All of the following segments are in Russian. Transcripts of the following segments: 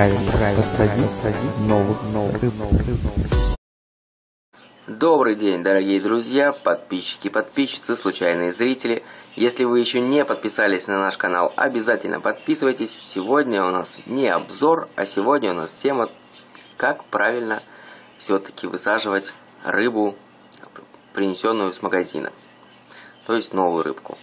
правильно подсадить новых рыб. Добрый день, дорогие друзья, подписчики, подписчицы, случайные зрители. Если вы еще не подписались на наш канал, обязательно подписывайтесь. Сегодня у нас не обзор, а сегодня у нас тема, как правильно все-таки высаживать рыбу, принесенную с магазина. То есть новую рыбку.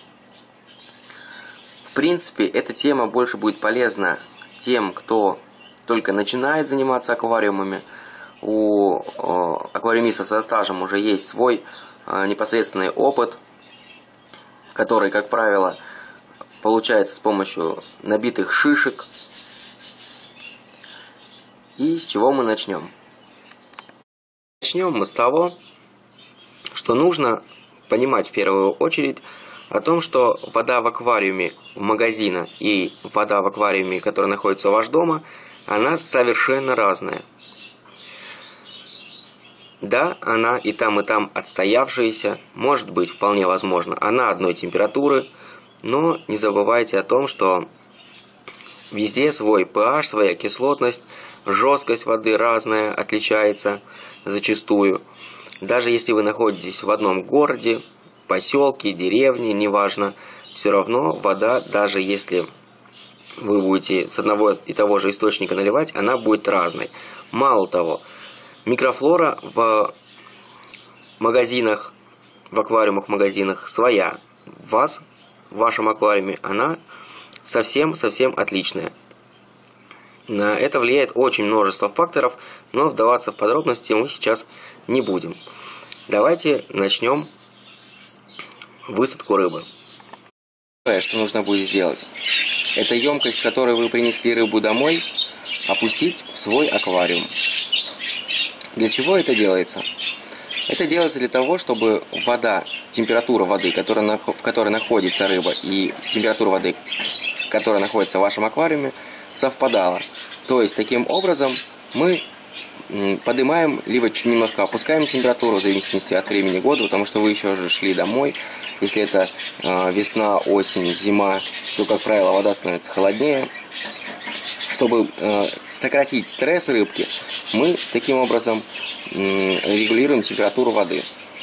В принципе, эта тема больше будет полезна тем, кто только начинает заниматься аквариумами. У аквариумистов со стажем уже есть свой непосредственный опыт, который, как правило, получается с помощью набитых шишек. И с чего мы начнем? Начнем мы с того, что нужно понимать в первую очередь о том, что вода в аквариуме в магазина и вода в аквариуме, которая находится у вас дома, она совершенно разная. Да, она и там отстоявшаяся, может быть, вполне возможно, она одной температуры, но не забывайте о том, что везде свой pH, своя кислотность, жесткость воды разная, отличается зачастую. Даже если вы находитесь в одном городе, поселке, деревне, неважно, все равно вода, даже если вы будете с одного и того же источника наливать, она будет разной. Мало того, микрофлора в магазинах, в аквариумах-магазинах своя. В вашем аквариуме она совсем отличная. На это влияет очень множество факторов, но вдаваться в подробности мы сейчас не будем. Давайте начнем высадку рыбы. Первое, что нужно будет сделать, это емкость, в которой вы принесли рыбу домой, опустить в свой аквариум. Для чего это делается? Это делается для того, чтобы вода, температура воды, в которой находится рыба, и температура воды, которая находится в вашем аквариуме, совпадала. То есть, таким образом, мы поднимаем, либо немножко опускаем температуру, в зависимости от времени года, потому что вы еще же шли домой. Если это весна, осень, зима, то, как правило, вода становится холоднее. Чтобы сократить стресс рыбки, мы таким образом регулируем температуру воды.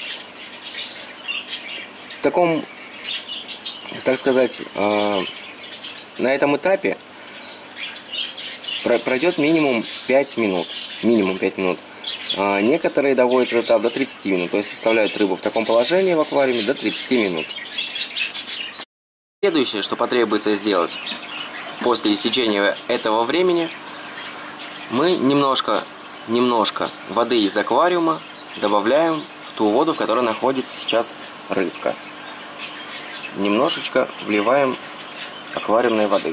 В таком, так сказать, на этом этапе пройдет минимум 5 минут. Некоторые доводят этот этап до 30 минут, то есть оставляют рыбу в таком положении в аквариуме до 30 минут. Следующее, что потребуется сделать после истечения этого времени, мы немножко воды из аквариума добавляем в ту воду, в которой находится сейчас рыбка. Немножечко вливаем аквариумной воды.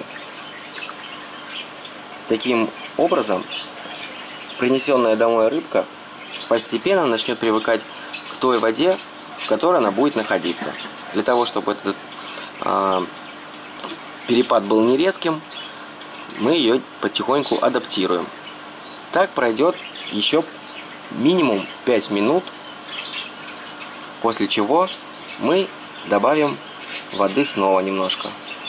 Таким образом, принесенная домой рыбка постепенно начнет привыкать к той воде, в которой она будет находиться. Для того, чтобы этот перепад был не резким, мы ее потихоньку адаптируем. Так пройдет еще минимум 5 минут, после чего мы добавим воды снова немножко.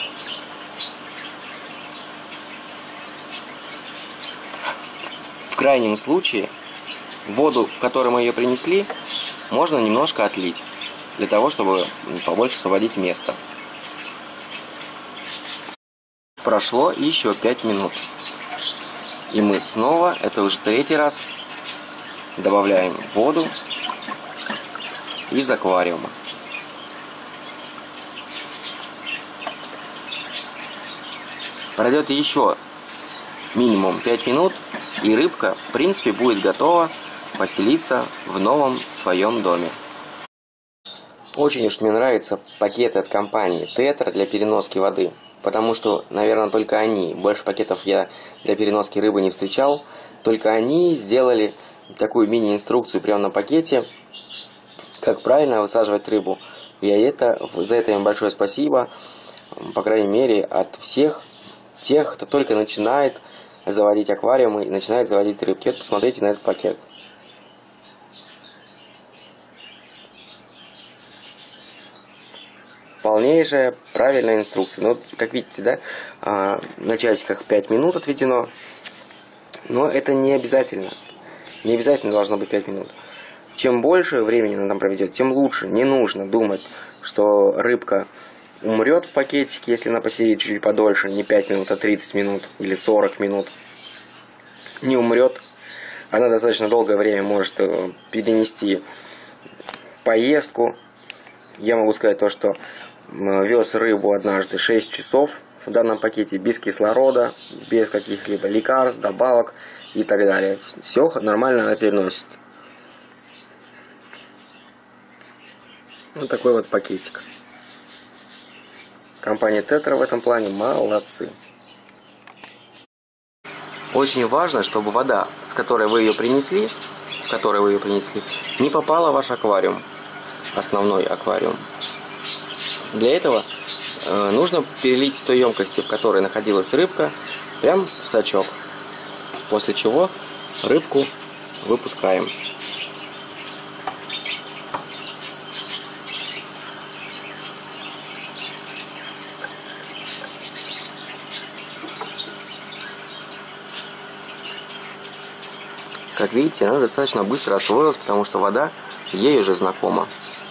В крайнем случае, воду, в которой мы ее принесли, можно немножко отлить, для того, чтобы побольше освободить место. Прошло еще 5 минут. И мы снова, это уже 3-й раз, добавляем воду из аквариума. Пройдет еще минимум 5 минут, и рыбка, в принципе, будет готова поселиться в новом своем доме. Очень уж мне нравятся пакеты от компании Тетра для переноски воды. Потому что, наверное, только они, больше пакетов я для переноски рыбы не встречал, только они сделали такую мини-инструкцию прямо на пакете, как правильно высаживать рыбу. И за это им большое спасибо, по крайней мере, от всех тех, кто только начинает заводить аквариумы и начинает заводить рыбки. Вот посмотрите на этот пакет. Полнейшая правильная инструкция. Ну, вот, как видите, да, на часиках 5 минут отведено. Но это не обязательно. Не обязательно должно быть 5 минут. Чем больше времени она там проведет, тем лучше. Не нужно думать, что рыбка умрет в пакетике, если она посидит чуть-чуть подольше, не 5 минут, а 30 минут или 40 минут. Не умрет. Она достаточно долгое время может перенести поездку. Я могу сказать то, что вез рыбу однажды 6 часов в данном пакете без кислорода, без каких-либо лекарств, добавок и так далее. Все нормально она переносит. Вот такой вот пакетик. Компания Тетра в этом плане молодцы. Очень важно, чтобы вода, с которой вы ее принесли, не попала в ваш аквариум, основной аквариум. Для этого нужно перелить из той емкости, в которой находилась рыбка, прям в сачок. После чего рыбку выпускаем. Как видите, она достаточно быстро освоилась, потому что вода ей уже знакома.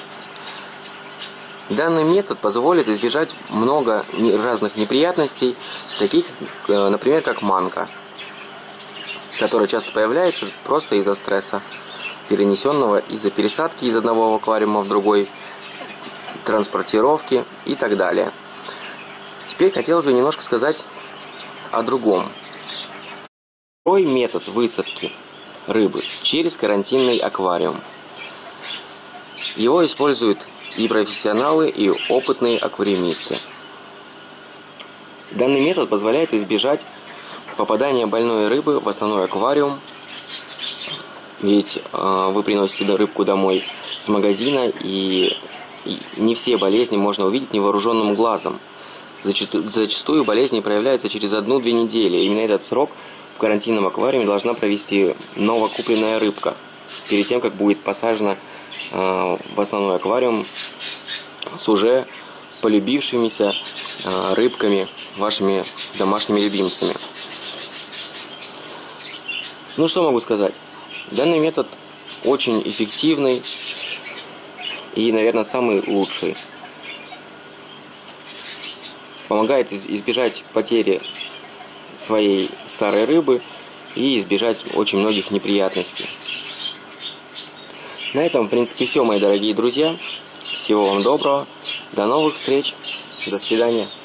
Данный метод позволит избежать много разных неприятностей, таких, например, как манка, которая часто появляется просто из-за стресса, перенесенного из-за пересадки из одного аквариума в другой, транспортировки и так далее. Теперь хотелось бы немножко сказать о другом. Второй метод высадки рыбы через карантинный аквариум. Его используют и профессионалы, и опытные аквариумисты. Данный метод позволяет избежать попадания больной рыбы в основной аквариум, ведь вы приносите рыбку домой с магазина, и не все болезни можно увидеть невооруженным глазом. Зачастую болезни проявляются через 1-2 недели. Именно этот срок в карантинном аквариуме должна провести новокупленная рыбка, перед тем, как будет посажена в основной аквариум с уже полюбившимися рыбками, вашими домашними любимцами. Ну что могу сказать? Данный метод очень эффективный и, наверное, самый лучший. Помогает избежать потери своей старой рыбы и избежать очень многих неприятностей. На этом, в принципе, все, мои дорогие друзья. Всего вам доброго. До новых встреч. До свидания.